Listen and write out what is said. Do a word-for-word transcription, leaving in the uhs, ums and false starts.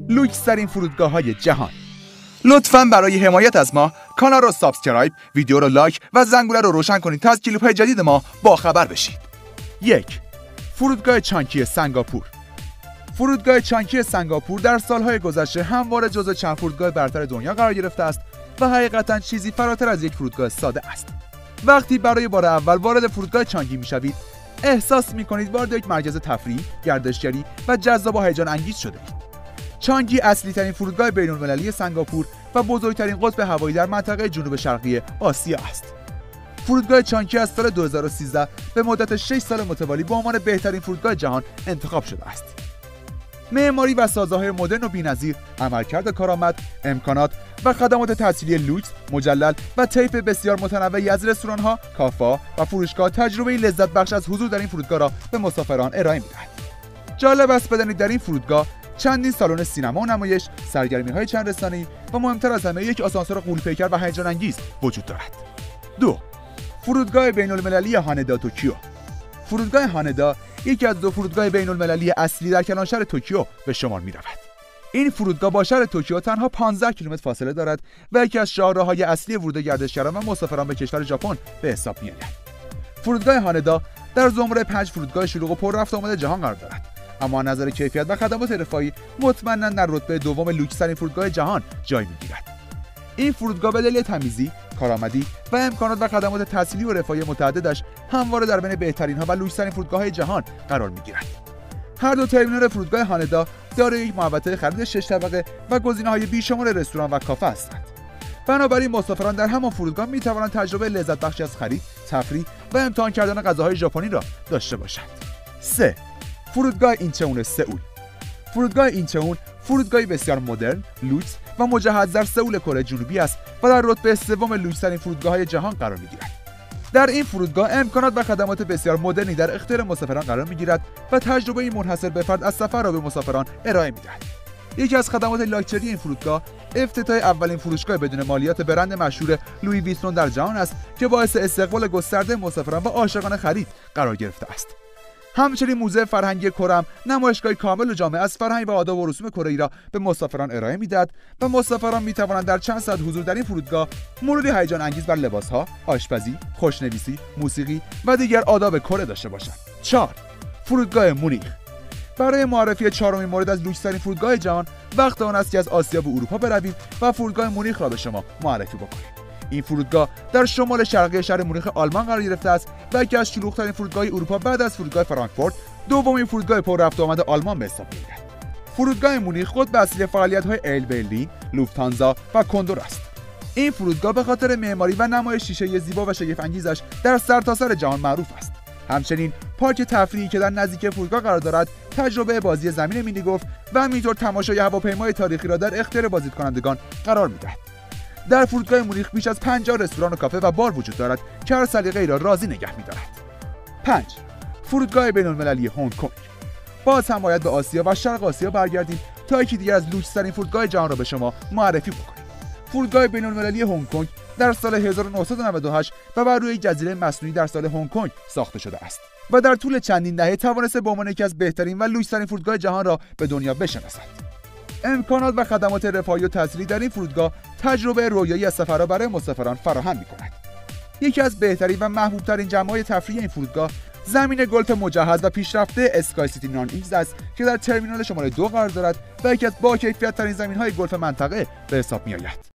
لوکس ترین فرودگاه‌های جهان. لطفاً برای حمایت از ما کانال رو سابسکرایب، ویدیو رو لایک و زنگوله رو روشن کنید تا از کلیپ‌های جدید ما با خبر بشید. یک. فرودگاه چانکی سنگاپور. فرودگاه چانکی سنگاپور در سالهای گذشته همواره جزو چند فرودگاه برتر دنیا قرار گرفته است و حقیقتاً چیزی فراتر از یک فرودگاه ساده است. وقتی برای بار اول وارد فرودگاه چانگی می‌شوید، احساس می‌کنید وارد یک مرکز تفریح، گردشگری و جذاب و هیجان انگیز شده‌اید. چانگی اصلی ترین فرودگاه بین‌المللی سنگاپور و بزرگترین قطب هوایی در منطقه جنوب شرقی آسیا است. فرودگاه چانگی از سال دو هزار و سیزده به مدت شش سال متوالی به عنوان بهترین فرودگاه جهان انتخاب شده است. معماری و سازه‌های مدرن و بی‌نظیر، عملکرد کارآمد، امکانات و خدمات تحصیلی لوکس، مجلل و طیف بسیار متنوعی از رستوران‌ها، کافه‌ها و فروشگاه تجربه لذت بخش از حضور در این فرودگاه را به مسافران ارائه می‌دهد. جالب است بدانید در این فرودگاه چندین سالن سینما و نمایش، سرگرمی‌های چند رسانه‌ای و مهمتر از همه یک آسانسور غول‌پیکر و هیجان انگیز وجود دارد. دو. فرودگاه بین‌المللی هاندا توکیو. فرودگاه هاندا یکی از دو فرودگاه بین‌المللی اصلی در کلانشهر توکیو به شمار می‌رود. این فرودگاه با شهر توکیو تنها پانزده کیلومتر فاصله دارد و یکی از شاهراه‌های اصلی ورود گردشگران و مسافران به کشور ژاپن به حساب می‌آید. فرودگاه هاندا در زمره پنج فرودگاه شلوغ و پر رفت آمد جهان قرار دارد، اما از نظر کیفیت و خدمات رفاهی مطمئناً در رتبه دوم لوکس‌ترین فرودگاه جهان جای می‌گیرد. این فرودگاه به دلیل تمیزی، کارآمدی و امکانات و خدمات تحصیلی و رفاهی متعددش همواره در بین بهترین‌ها و لوکس‌ترین فرودگاه‌های جهان قرار می‌گیرد. هر دو ترمینال فرودگاه هاندا دارای یک محوطه خرید شش طبقه و گزینه‌های بیشمار رستوران و کافه هستند. بنابراین مسافران در همان فرودگاه می‌توانند تجربه لذت بخشی از خرید، تفریح و امتحان کردن غذاهای ژاپنی را داشته باشند. سه. فرودگاه اینچئون سئول. فرودگاه اینچئون فرودگاهی بسیار مدرن، لوکس و مجهز در سئول کره جنوبی است و در رتبه سوم لوکس‌ترین فرودگاه‌های جهان قرار می‌گیرد. در این فرودگاه امکانات و خدمات بسیار مدرنی در اختیار مسافران قرار می‌گیرد و تجربه‌ای منحصر به فرد از سفر را به مسافران ارائه می‌دهد. یکی از خدمات لاکچری این فرودگاه افتتاح اولین فروشگاه بدون مالیات برند مشهور لویی ویتون در جهان است که باعث استقبال گسترده مسافران و عاشقان خرید قرار گرفته است. همچنین موزه فرهنگی کره نمایشگاه کامل و جامع از فرهنگ و آداب و رسوم کره‌ای را به مسافران ارائه می‌دهد و مسافران می‌توانند در چند ساعت حضور در این فرودگاه مروری هیجان انگیز بر لباس‌ها، آشپزی، خوشنویسی، موسیقی و دیگر آداب کره داشته باشند. چهار. فرودگاه مونیخ. برای معرفی چهارمین مورد از لوکس‌ترین فرودگاه جهان وقت آن است که از آسیا به اروپا برویم و فرودگاه مونیخ را به شما معرفی بکنیم. این فرودگاه در شمال شرقی شهر مونیخ آلمان قرار گرفته است و یکی از شلوغ‌ترین فرودگاه‌های اروپا بعد از فرودگاه فرانکفورت، دومین فرودگاه پر رفت و آمد آلمان به حساب می‌آید. فرودگاه مونیخ خود به اصلی فعالیت‌های ایل برلین، لوفتانزا و کندور است. این فرودگاه به خاطر معماری و نمای شیشه‌ای زیبا و شگفت‌انگیزش در سرتاسر جهان معروف است. همچنین پارک تفریحی که در نزدیکی فرودگاه قرار دارد، تجربه بازی زمین مینی گلف و همینطور تماشای هواپیمای تاریخی را در اختیار بازدیدکنندگان قرار می‌دهد. در فرودگاه مونیخ بیش از پنجاه رستوران و کافه و بار وجود دارد که هر سلیقه‌ای را راضی نگه می‌دارد. پنج. فرودگاه بین‌المللی هنگ کنگ. باز هم باید به آسیا و شرق آسیا برگردیم تا یکی دیگر از لوکس‌ترین فرودگاه جهان را به شما معرفی بکنیم. فرودگاه بین‌المللی هنگ کنگ در سال هزار و نهصد و نود و هشت و بر روی جزیره مصنوعی در سال هنگ کنگ ساخته شده است و در طول چندین دهه توانسته به عنوان یکی از بهترین و لوکس‌ترین فرودگاه جهان را به دنیا بشناسد. امکانات و خدمات رفاهی و تحصیلی در این فرودگاه تجربه رویایی از سفر را برای مسافران فراهم می‌کند. یکی از بهترین و محبوب‌ترین جمع‌های تفریحی این فرودگاه زمین گلف مجهز و پیشرفته اسکای سیتی نان ایکس است که در ترمینال شماره دو قرار دارد و یکی از با کیفیت‌ترین زمین‌های گلف منطقه به حساب می‌آید.